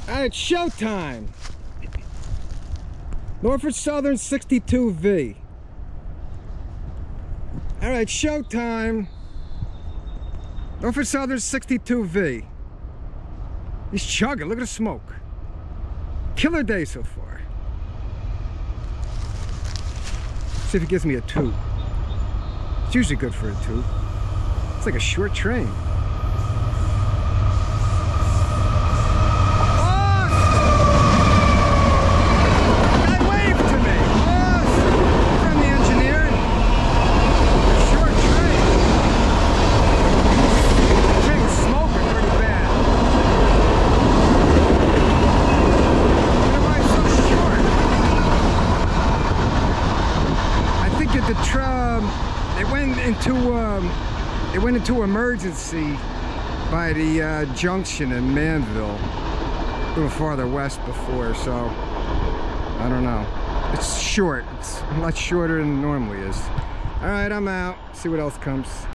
Alright, showtime. Norfolk Southern 62V. Alright, showtime. Norfolk Southern 62V. He's chugging, look at the smoke. Killer day so far. See if he gives me a 2. It's usually good for a 2. It's like a short train. It went into emergency by the junction in Manville, a little farther west before, so I don't know. It's short. It's a lot shorter than it normally is. All right, I'm out. See what else comes.